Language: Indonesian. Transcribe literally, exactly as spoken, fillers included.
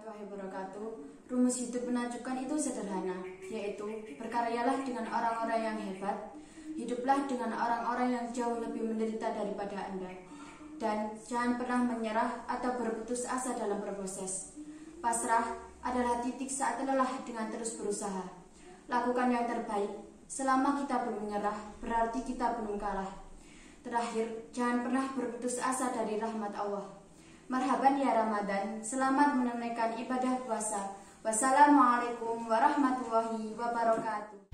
warahmatullahi wabarakatuh. Rumus hidup menakjubkan itu sederhana, yaitu berkaryalah dengan orang-orang yang hebat, hiduplah dengan orang-orang yang jauh lebih menderita daripada Anda, dan jangan pernah menyerah atau berputus asa dalam berproses. Pasrah adalah titik saat lelah dengan terus berusaha. Lakukan yang terbaik, selama kita belum menyerah, berarti kita belum kalah. Terakhir, jangan pernah berputus asa dari rahmat Allah. Marhaban ya Ramadan, selamat menunaikan ibadah puasa. Wassalamualaikum warahmatullahi wabarakatuh.